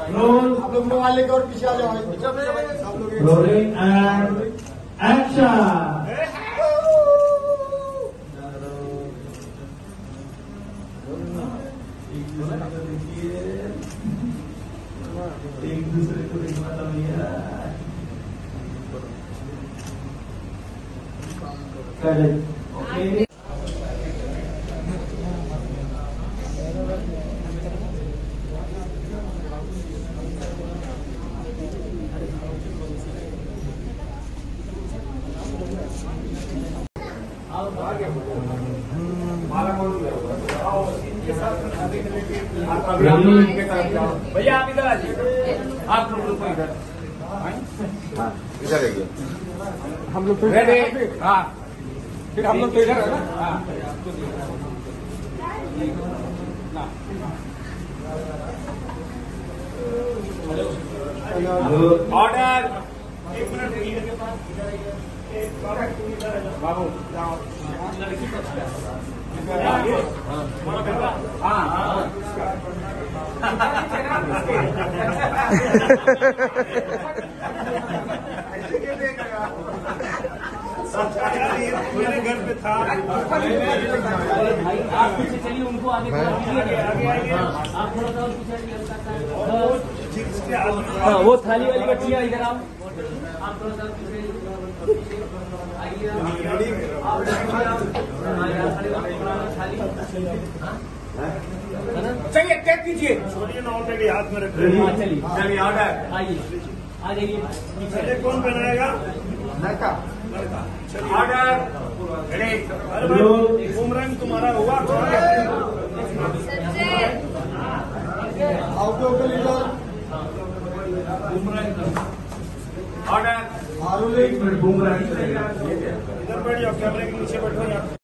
Role. आप लोग mobile लेकर और पीछे आ जाओ। Rolling and action. एक दूसरे को देखना था भैया। ओके भैया आप इधर आ जाइए। आप लोग को इधर इधर आइए। हम लोग तो रेडी। हाँ फिर हम लोग तो इधर है ना। ऑर्डर। 1 मिनट बाबू जाओ। मेरे घर पे था। आप पीछे चलिए, उनको आगे आप थोड़ा सा पीछे। हाँ वो थाली वाली बच्ची है, इधर आओ। आप थोड़ा सा चलिए टेक कीजिए। छोड़िए ना, ऑलरेडी हाथ में रख। चलिए चलिए ऑर्डर। आइए आ जाइए पीछे। कौन बनाएगा? लड़का। चलिए ऑर्डर रेडी। बुमरंग तुम्हारा हुआ। ऑर्डर। बुमरंग इधर बैठ जाओ, कैमरे के नीचे बैठो।